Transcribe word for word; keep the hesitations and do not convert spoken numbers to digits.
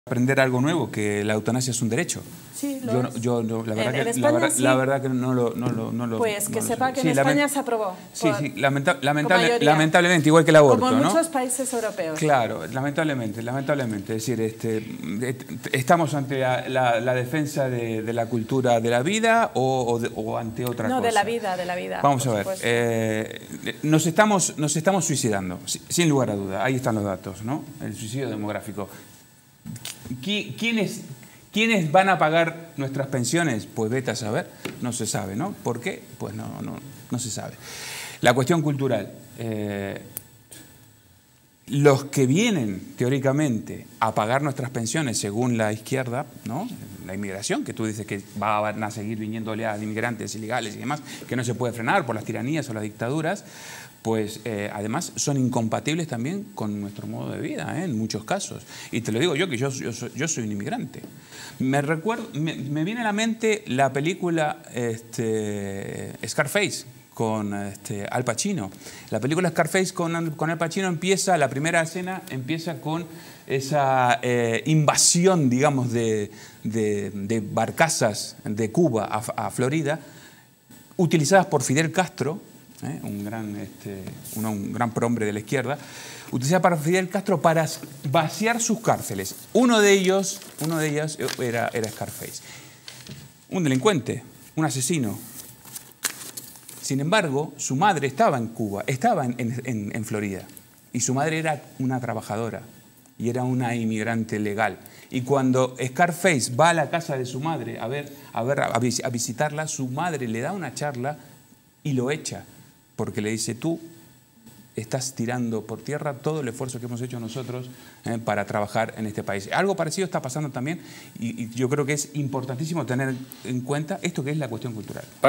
aprender algo nuevo, que la eutanasia es un derecho. Sí, lo yo, es. yo no, la verdad en, que, en la verdad, sí. la verdad que no lo, no lo, no lo Pues que no sepa lo que sí, en España se aprobó. Sí, por, sí, lamenta, lamentable, mayoría, lamentablemente, igual que el aborto, como en ¿no? muchos países europeos. Claro, lamentablemente, lamentablemente. Es decir, este, estamos ante la, la, la defensa de, de la cultura de la vida o, o, de, o ante otra no, cosa. No, de la vida, de la vida. Vamos a ver, eh, nos, estamos, nos estamos suicidando, sin lugar a duda. Ahí están los datos, ¿no? El suicidio demográfico. ¿Quiénes, ¿Quiénes van a pagar nuestras pensiones? Pues vete a saber, no se sabe, ¿no? ¿Por qué? Pues no, no, no se sabe. La cuestión cultural. Eh, los que vienen, teóricamente, a pagar nuestras pensiones según la izquierda, ¿no? La inmigración, que tú dices que van a seguir viniendo oleadas de inmigrantes ilegales y demás, que no se puede frenar por las tiranías o las dictaduras, pues eh, además son incompatibles también con nuestro modo de vida, ¿eh? En muchos casos. Y te lo digo yo, que yo, yo, soy, yo soy un inmigrante. Me, recuerdo, me, me viene a la mente la película este, Scarface, con este, Al Pacino. La película Scarface con, con Al Pacino empieza, la primera escena empieza con esa eh, invasión, digamos, de, de, de barcazas de Cuba a, a Florida, utilizadas por Fidel Castro, ¿eh? un, gran, este, un, un gran prohombre de la izquierda, utilizada para Fidel Castro para vaciar sus cárceles. Uno de ellos, uno de ellos era, era Scarface. Un delincuente, un asesino. Sin embargo, su madre estaba en Cuba, estaba en, en, en Florida, y su madre era una trabajadora y era una inmigrante legal. Y cuando Scarface va a la casa de su madre a, ver, a, ver, a, vis, a visitarla, su madre le da una charla y lo echa, porque le dice, tú estás tirando por tierra todo el esfuerzo que hemos hecho nosotros eh, para trabajar en este país. Algo parecido está pasando también y, y yo creo que es importantísimo tener en cuenta esto que es la cuestión cultural.